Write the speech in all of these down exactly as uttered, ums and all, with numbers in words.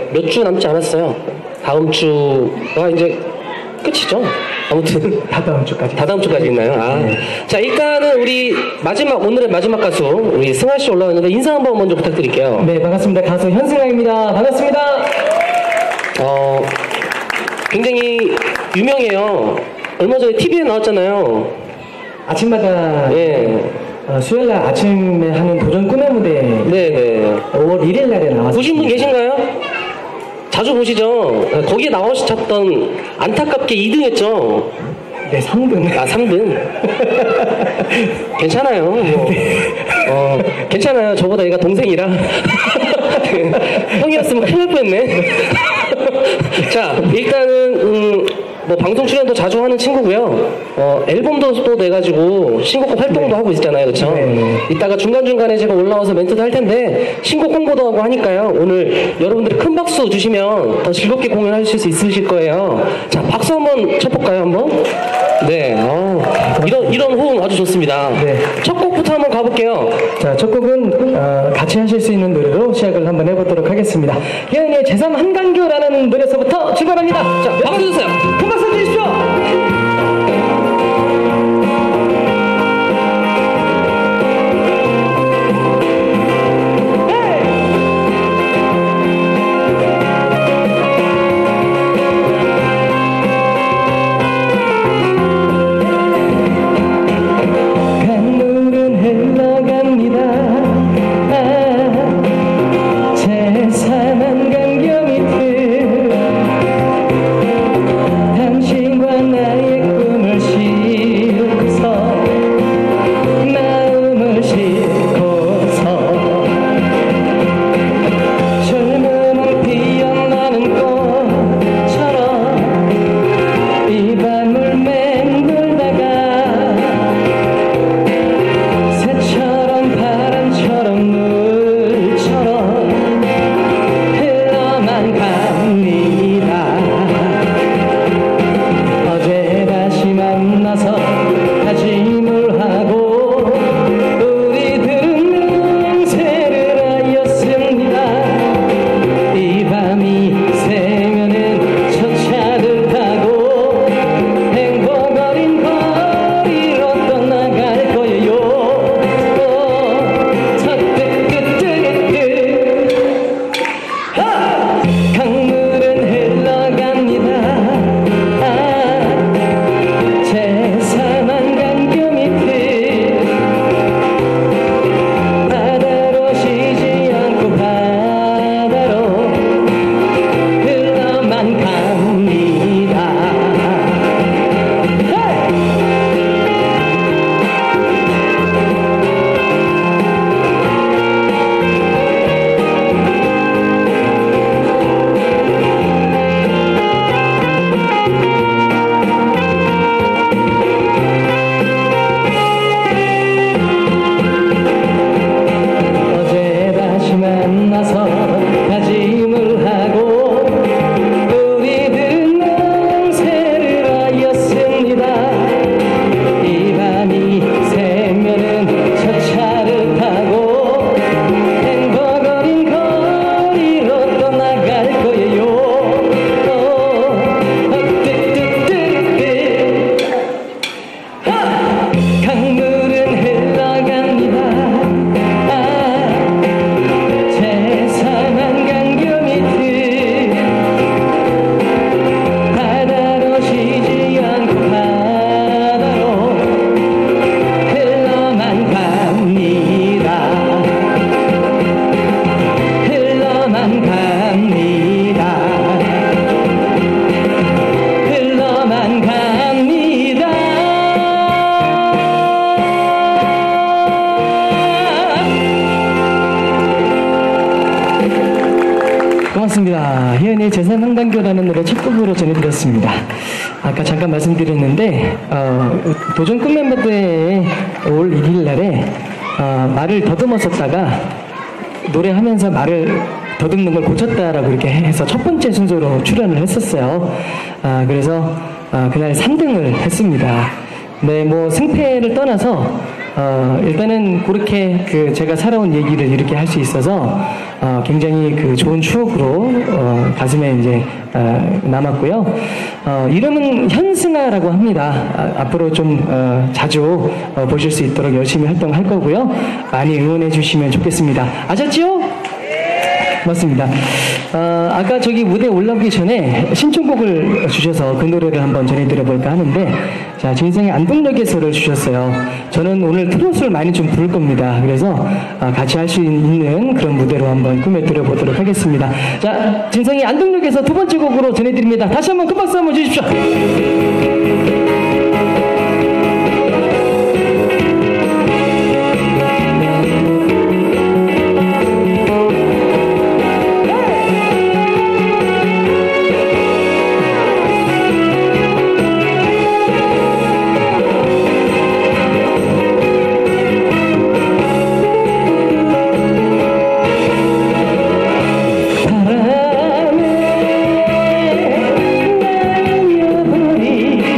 몇 주 남지 않았어요. 다음 주가 이제 끝이죠. 아무튼 다 다음 주까지. 다 다음 주까지 있나요? 아. 네. 자, 일단은 우리 마지막 오늘의 마지막 가수 우리 승아 씨 올라왔는데 인사 한번 먼저 부탁드릴게요. 네, 반갑습니다. 가수 현승아입니다. 반갑습니다. 어, 굉장히 유명해요. 얼마 전에 티비에 나왔잖아요. 아침마다 예. 어, 수요일 날 아침에 하는 도전 꿈의 무대 네네. 오월 일일 날에 나왔어요. 보신 분 계신가요? 자주 보시죠? 거기에 나오셨던 안타깝게 이 등 했죠? 네, 삼 등. 아, 삼 등? 괜찮아요. 뭐. 어, 괜찮아요. 저보다 얘가 동생이라. 형이었으면 큰일 날 뻔했네. 자, 일단은, 음, 뭐 방송 출연도 자주 하는 친구고요. 어, 앨범도 또 내가지고 신곡 활동도 네. 하고 있잖아요, 그렇죠? 네. 이따가 중간 중간에 제가 올라와서 멘트도 할 텐데 신곡 홍보도 하고 하니까요. 오늘 여러분들이 큰 박수 주시면 더 즐겁게 공연하실 수 있으실 거예요. 자, 박수 한번 쳐볼까요, 한번? 네, 어, 이런 이런 호응 아주 좋습니다. 네. 첫 곡부터 한번 가볼게요. 자, 첫 곡은 어, 같이 하실 수 있는 노래로 시작을 한번 해보도록 하겠습니다. 혜연이의 제삼 한강교라는 노래서부터 출발합니다. 자, 박수 주세요. 큰 박수 주십시오. 고맙습니다. 희연이의 제삼 한강교라는 노래 첫 곡으로 전해드렸습니다. 아까 잠깐 말씀드렸는데 어, 도전 꿈 멤버들의 올 일일 날에 어, 말을 더듬었었다가 노래하면서 말을 더듬는 걸 고쳤다라고 이렇게 해서 첫 번째 순서로 출연을 했었어요. 아, 그래서 아, 그날 삼 등을 했습니다. 네, 뭐 승패를 떠나서 어, 일단은 그렇게 그 제가 살아온 얘기를 이렇게 할 수 있어서 어, 굉장히 그 좋은 추억으로 어, 가슴에 이제 어, 남았고요. 어, 이름은 현승아라고 합니다. 아, 앞으로 좀 어, 자주 어, 보실 수 있도록 열심히 활동할 거고요. 많이 응원해 주시면 좋겠습니다. 아셨지요? 맞습니다. 어, 아까 저기 무대 올라오기 전에 신청곡을 주셔서 그 노래를 한번 전해드려볼까 하는데, 자, 제 인생의 안동역에서를 주셨어요. 저는 오늘 트로트를 많이 좀 부를 겁니다. 그래서 어, 같이 할 수 있는 그런 무대로 한번 꾸며드려보도록 하겠습니다. 자, 진성이 안동역에서 두 번째 곡으로 전해드립니다. 다시 한번 큰 박수 한번 주십시오. 바람에 날려버린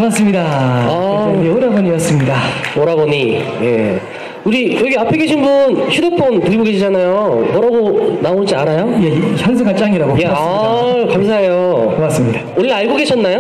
반갑습니다. 아. 네, 오라버니였습니다. 오라버니. 예. 우리 여기 앞에 계신 분 휴대폰 들고 계시잖아요. 뭐라고 나오는지 알아요? 예, 현수가 짱이라고. 예, 아, 감사해요. 고맙습니다. 원래 알고 계셨나요?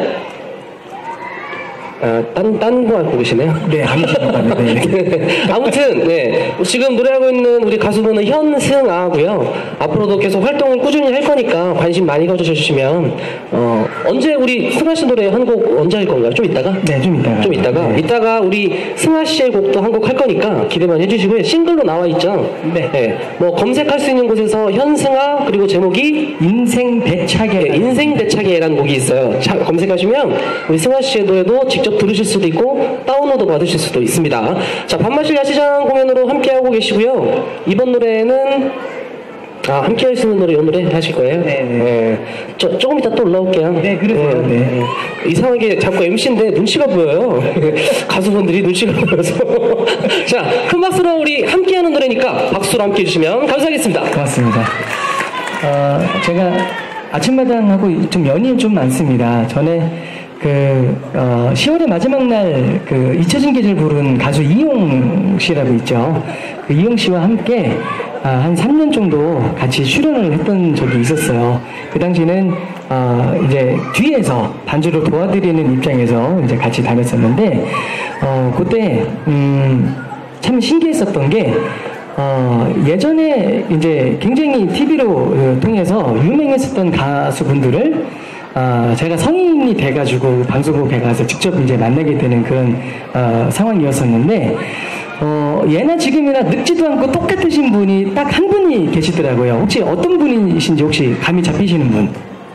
아, 딴, 딴 거 알고 계시네요? 네, 아니십니다. 네. 아무튼, 네. 지금 노래하고 있는 우리 가수분은 현승아고요. 앞으로도 계속 활동을 꾸준히 할 거니까 관심 많이 가져주시면, 어, 언제 우리 승아 씨 노래 한 곡 언제 할 건가요? 좀 이따가? 네, 좀 이따가. 좀 이따가. 네. 이따가 우리 승아 씨의 곡도 한 곡 할 거니까 기대 많이 해주시고요. 싱글로 나와 있죠? 네. 뭐 검색할 수 있는 곳에서 현승아, 그리고 제목이 인생 배차게. 네, 인생 배차게라는 곡이 있어요. 자, 검색하시면 우리 승아 씨의 노래도 직접 들으실 수도 있고 다운로드 받으실 수도 있습니다. 자, 밤마실 야시장 공연으로 함께하고 계시고요. 이번 노래는 아, 함께 할 수 있는 노래 이 노래 하실 거예요? 네, 네. 네. 저, 조금 이따 또 올라올게요. 네, 그러세요. 네. 네. 이상하게 자꾸 엠씨인데 눈치가 보여요. 가수분들이 눈치가 보여서. 자, 큰 박수로 우리 함께 하는 노래니까 박수로 함께 해주시면 감사하겠습니다. 고맙습니다. 어, 제가 아침마당하고 좀 연이 좀 많습니다. 전에 그 어, 시월의 마지막 날 그 잊혀진 계절 부른 가수 이용 씨라고 있죠. 그 이용 씨와 함께 아, 한 삼 년 정도 같이 출연을 했던 적이 있었어요. 그 당시는 어, 이제 뒤에서 반주를 도와드리는 입장에서 이제 같이 다녔었는데 어, 그때 음, 참 신기했었던 게 어, 예전에 이제 굉장히 티비로 통해서 유명했었던 가수분들을 어, 제가 성인이 돼가지고 방송국에 가서 직접 이제 만나게 되는 그런 어, 상황이었었는데 어, 예나 지금이나 늙지도 않고 똑같으신 분이 딱 한 분이 계시더라고요. 혹시 어떤 분이신지 혹시 감이 잡히시는 분?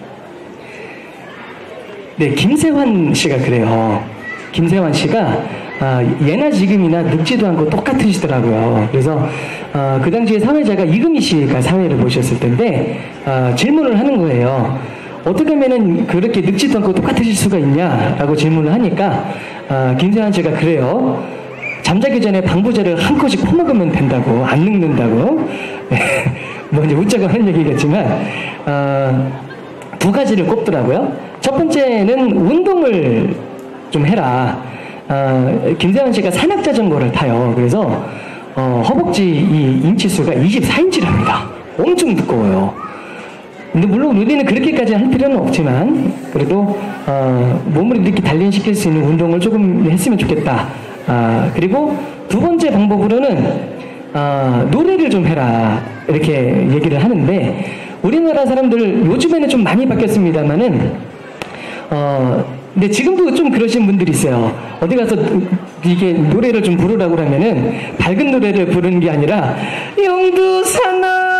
네, 김세환 씨가 그래요. 김세환 씨가 아, 예나 지금이나 늙지도 않고 똑같으시더라고요. 그래서 어, 그 당시에 사회자가 이금희 씨가 사회를 보셨을 텐데 어, 질문을 하는 거예요. 어떻게 하면은 그렇게 늙지도 않고 똑같으실 수가 있냐라고 질문을 하니까 어, 김세환 씨가 그래요. 잠자기 전에 방부제를 한 컷씩 퍼먹으면 된다고, 안 늙는다고. 뭐 이제 웃자고 하는 얘기겠지만 어, 두 가지를 꼽더라고요. 첫 번째는 운동을 좀 해라. 어, 김세환 씨가 산악자전거를 타요. 그래서 어, 허벅지 이 인치수가 이십사 인치랍니다. 엄청 두꺼워요. 근데 물론 우리는 그렇게까지 할 필요는 없지만 그래도 어, 몸을 이렇게 단련시킬 수 있는 운동을 조금 했으면 좋겠다. 아, 그리고 두 번째 방법으로는 어, 노래를 좀 해라 이렇게 얘기를 하는데 우리나라 사람들 요즘에는 좀 많이 바뀌었습니다만은 어, 근데 지금도 좀 그러신 분들이 있어요. 어디 가서 이게 노래를 좀 부르라고 하면은 밝은 노래를 부르는 게 아니라 영두산아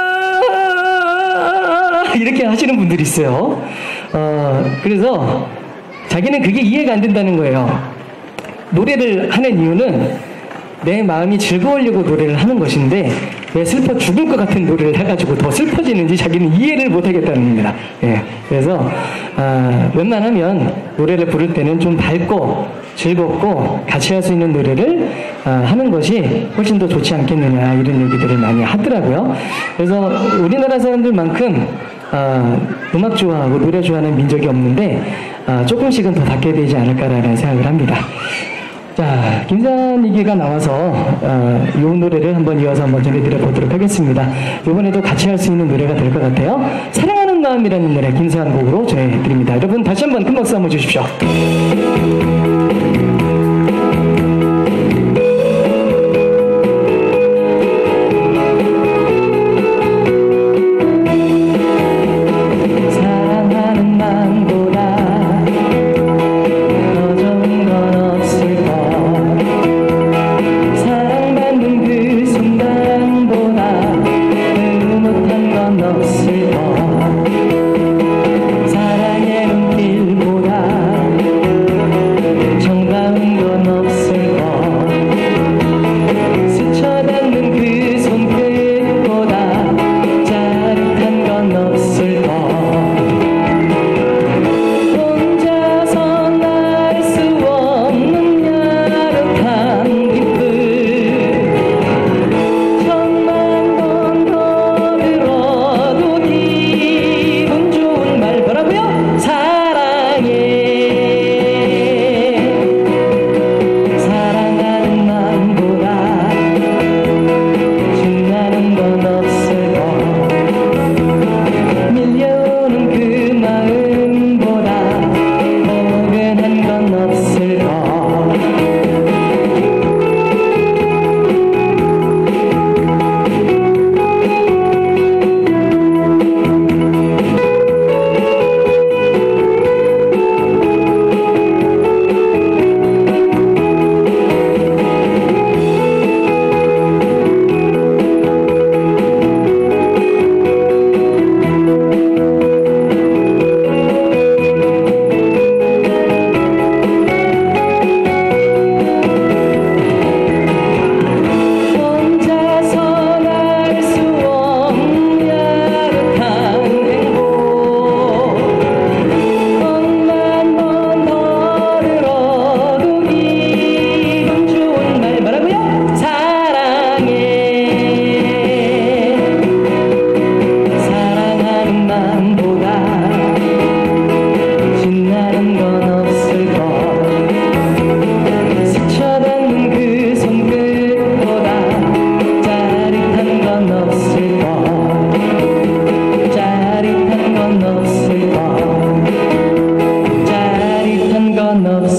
이렇게 하시는 분들이 있어요. 어, 그래서 자기는 그게 이해가 안 된다는 거예요. 노래를 하는 이유는 내 마음이 즐거우려고 노래를 하는 것인데 왜 슬퍼 죽을 것 같은 노래를 해가지고 더 슬퍼지는지 자기는 이해를 못 하겠다는 겁니다. 예, 그래서 아, 웬만하면 노래를 부를 때는 좀 밝고 즐겁고 같이 할 수 있는 노래를 아, 하는 것이 훨씬 더 좋지 않겠느냐 이런 얘기들을 많이 하더라고요. 그래서 우리나라 사람들만큼 아, 음악 좋아하고 노래 좋아하는 민족이 없는데 아, 조금씩은 더 바뀌어야 되지 않을까라는 생각을 합니다. 자, 김세환 얘기가 나와서 어, 이 노래를 한번 이어서 한번 전해드려 보도록 하겠습니다. 이번에도 같이 할 수 있는 노래가 될 것 같아요. 사랑하는 마음이라는 노래 김세환 곡으로 전해드립니다. 여러분 다시 한번 큰 박수 한번 주십시오. 사랑의 눈길보다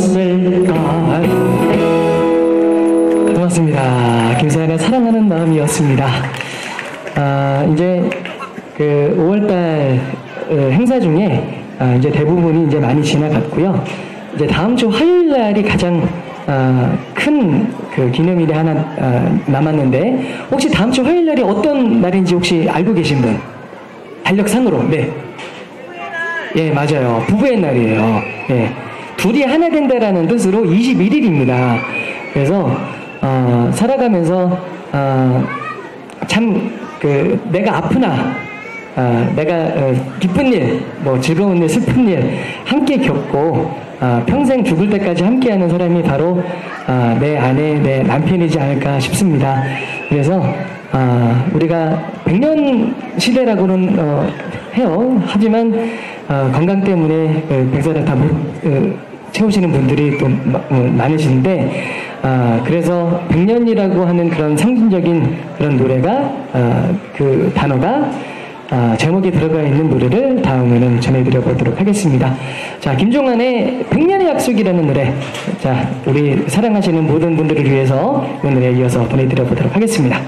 없을까. 고맙습니다. 김사연의 사랑하는 마음이었습니다. 아, 이제 그 오월달 행사 중에 아, 이제 대부분이 이제 많이 지나갔고요. 이제 다음 주 화요일 날이 가장 아, 큰 그 기념일이 하나 아, 남았는데 혹시 다음 주 화요일 날이 어떤 날인지 혹시 알고 계신 분? 달력상으로. 네. 예, 맞아요. 부부의 날이에요. 예. 둘이 하나 된다라는 뜻으로 이십일 일입니다. 그래서 어, 살아가면서 어, 참 그 내가 아프나 어, 내가 어, 기쁜 일, 뭐 즐거운 일, 슬픈 일 함께 겪고 어, 평생 죽을 때까지 함께하는 사람이 바로 어, 내 아내, 내 남편이지 않을까 싶습니다. 그래서 어, 우리가 백년 시대라고는 어, 해요. 하지만 어, 건강 때문에 그 백살을 다 못, 어, 채우시는 분들이 또 마, 어, 많으신데 아, 그래서 백년이라고 하는 그런 상징적인 그런 노래가 아, 그 단어가 아, 제목에 들어가 있는 노래를 다음에는 전해드려 보도록 하겠습니다. 자, 김종환의 백년의 약속이라는 노래, 자, 우리 사랑하시는 모든 분들을 위해서 이 노래 이어서 보내드려 보도록 하겠습니다.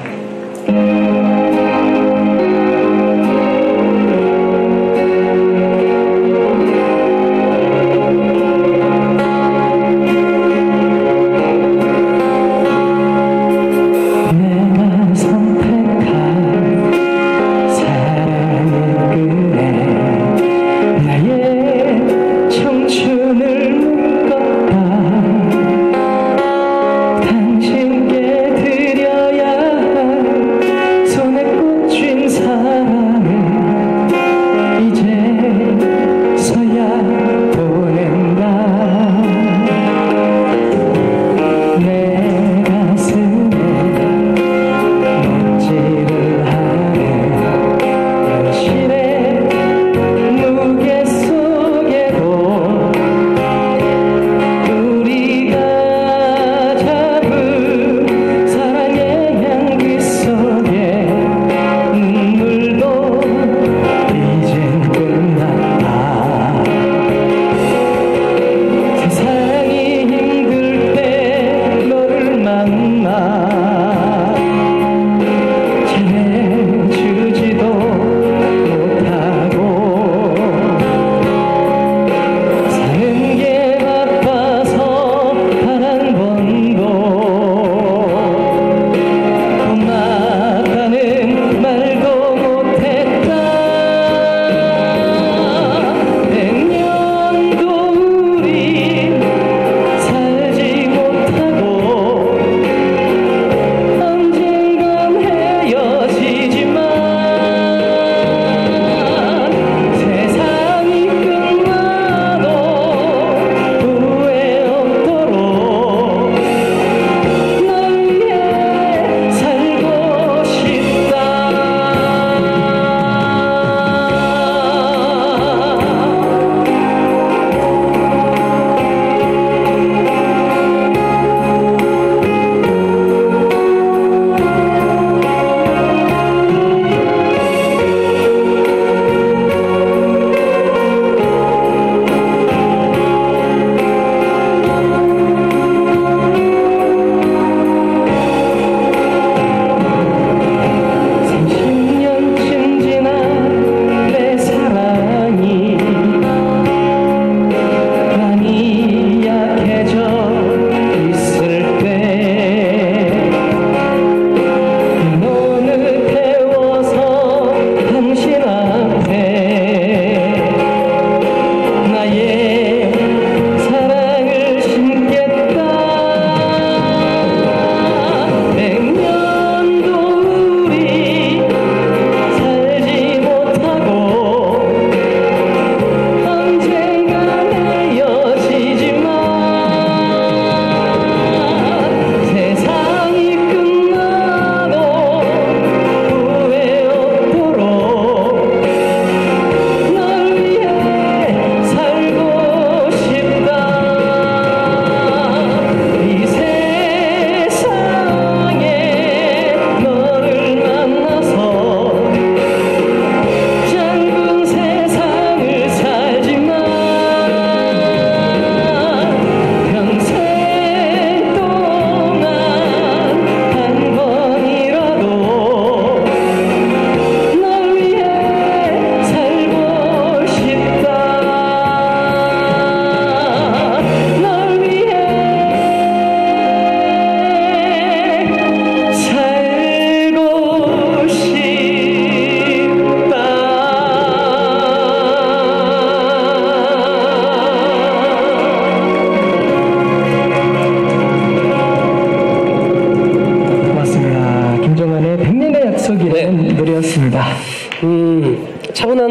당신께 드려야 할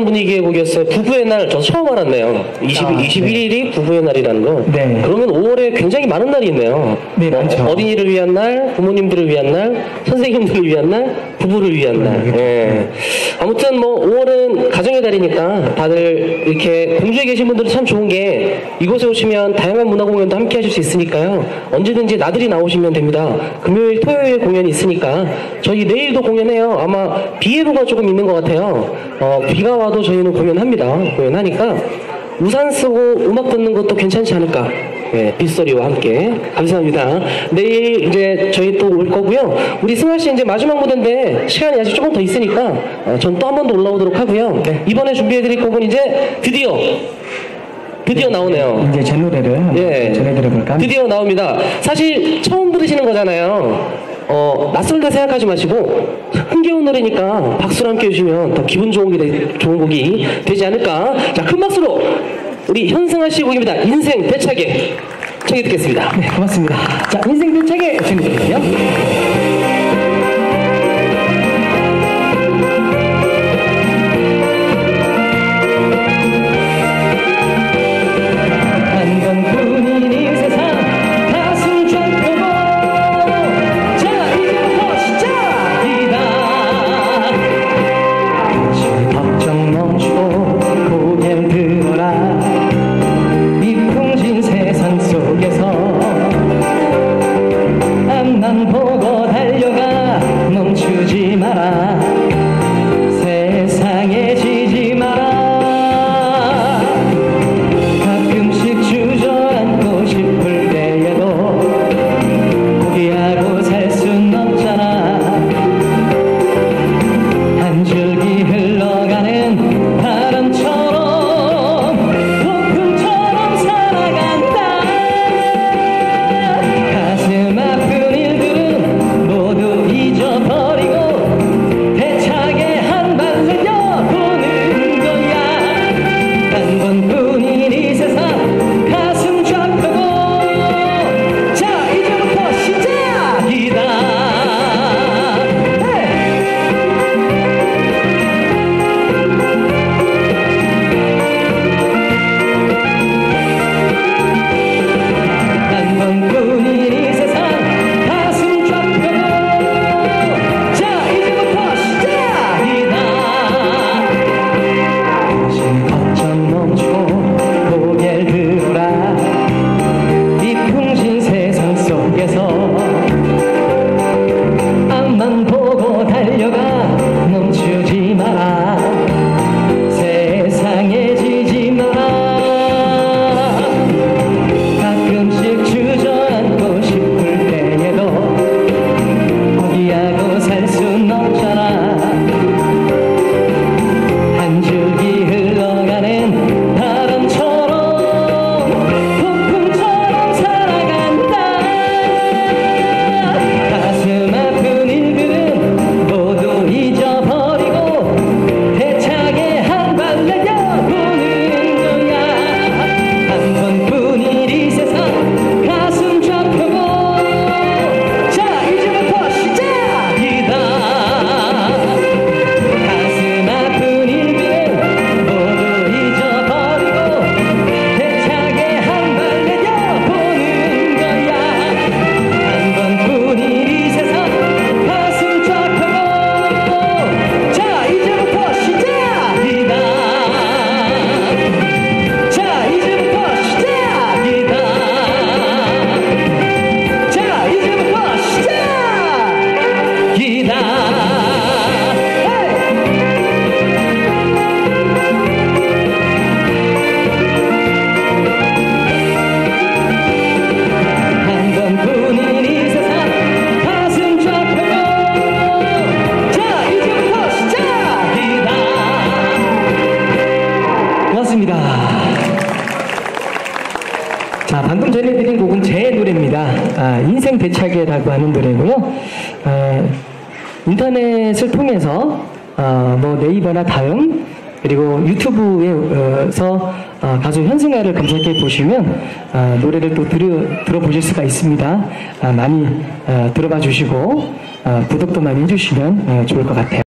그런 분위기의 곡이었어요. 부부의 날, 저 처음 알았네요. 이십, 아, 이십일 일이 부부의 날이라는 거. 네. 그러면 오월에 굉장히 많은 날이 있네요. 네, 많죠. 어린이를 위한 날, 부모님들을 위한 날, 선생님들을 위한 날, 부부를 위한 날. 네. 예. 아무튼 뭐 오월은 가정의 달이니까 다들 이렇게 공주에 계신 분들은 참 좋은 게 이곳에 오시면 다양한 문화 공연도 함께 하실 수 있으니까요. 언제든지 나들이 나오시면 됩니다. 금요일, 토요일 공연이 있으니까 저희 내일도 공연해요. 아마 비 예보가 조금 있는 것 같아요. 어, 비가 와도 저희는 공연합니다. 공연하니까 우산 쓰고 음악 듣는 것도 괜찮지 않을까. 네, 빗소리와 함께. 감사합니다. 내일 이제 저희 또 올 거고요. 우리 승아 씨 이제 마지막 무대인데 시간이 아직 조금 더 있으니까 어, 전 또 한 번 더 올라오도록 하고요. 네. 이번에 준비해드릴 곡은 이제 드디어 드디어 나오네요. 이제 제 노래를 예, 전해드려볼까? 드디어 나옵니다. 사실 처음 들으시는 거잖아요. 어, 낯설다 생각하지 마시고 흥겨운 노래니까 박수를 함께 해주시면 더 기분 좋은, 게, 좋은 곡이 되지 않을까. 자, 큰 박수로 우리 현승아 씨 곡입니다. 인생 대차게 청해 듣겠습니다. 네, 고맙습니다. 자, 인생 대차게 전해드릴게요. 자, 방금 전해드린 곡은 제 노래입니다. 아, 인생 대차게라고 하는 노래고요. 아, 인터넷을 통해서 어, 뭐 네이버나 다음 그리고 유튜브에서 어, 가수 현승아를 검색해 보시면 어, 노래를 또 들어, 들어보실 수가 있습니다. 아, 많이 어, 들어봐 주시고 어, 구독도 많이 해주시면 어, 좋을 것 같아요.